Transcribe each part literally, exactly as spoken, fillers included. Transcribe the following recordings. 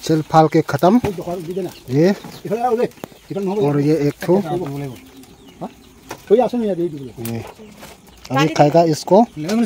सिल फाल के खत्म ये और ये एक ठो ये अभी खाएगा इसको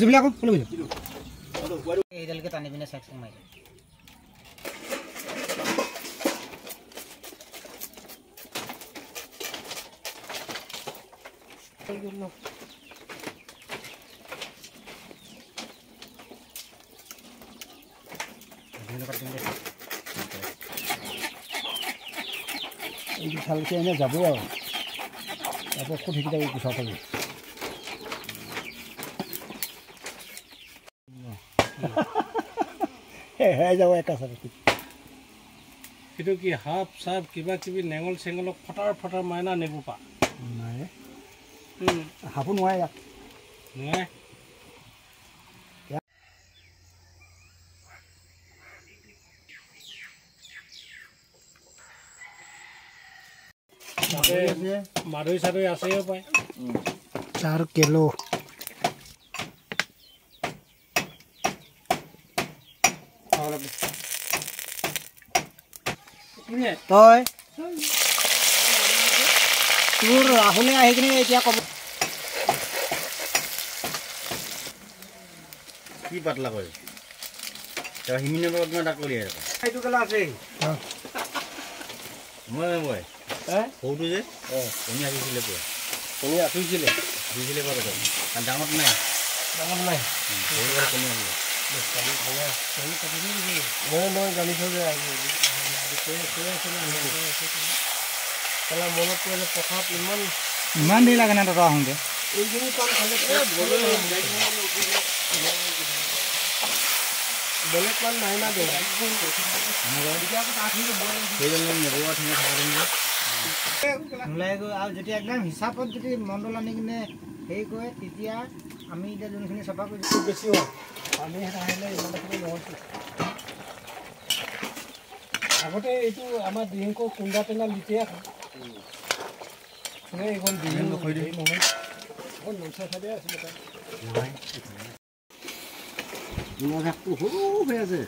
ভালকে এনে যাব আৰু তাৰপৰা খুব শিকি থাকি গুচা থাকি হে যাব এটা চাৰি সেইটো কি হাফ চাপ কিবা কিবি নেঙল চেঙলক ফটাৰ ফটাৰ মাইনা নেবু পা নাই হাফো নোৱাৰে ইয়াত নোৱাৰে माधुरी साधुरी আছে পায় चार किलो তই তোৰ ৰাহুলে আহি কিনে এতিয়া ক'ব কি পাতলা কৰে তই হিমিনে লগত মই ডাক কৰি আছো এইটো কেলা আছে মই মই হে সৌটো যে অ তুমি আহিছিলে কোৱা তুমি আছিছিলে দিছিলে বাৰু কাৰণ ডাঙৰ নাই ডাঙৰ নাই সৰু বাৰু তুমি আহিলে মই মই জানিছোঁ যে কেলা মনত পৰে যে পথাৰত ইমান ইমান দেৰি লাগে না দাদা আহোঁতে এইখিনি পান খালে বেলেগ পান নাই না দে আৰু যেতিয়া একদম হিচাপত যদি মণ্ডল আনি কিনে হেৰি কৰে তেতিয়া আমি এতিয়া যোনখিনি চাফা কৰিছোঁ বেছি হয় পানী আহিলে ইমানখিনি নহৈছে আগতে এইটো আমাৰ ডিংক কুন্দা টেঙা লিটিয়া খায় এইখন ডিঙি নহয় নহয় নঞ্চা চাইডে আছিলে তাই ঘাটটো সৰু হৈ আছে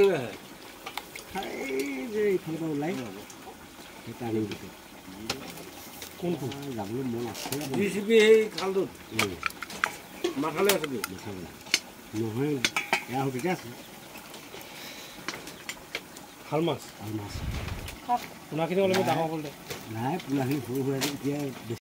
যে এইফালৰ পৰা ওলাই টাৰ্ণিং দিছে কোনটো যাবলৈ মন আছে জি চি পি সেই খালটোত মাথালে আছে নহয় এয়া সুবিধা আছে শাল মাছ আৰু মাছ পোনাখিনি অলপ ডাঙৰ হ'ল দে নাই পোনাখিনি সৰু হৈ আছে এতিয়া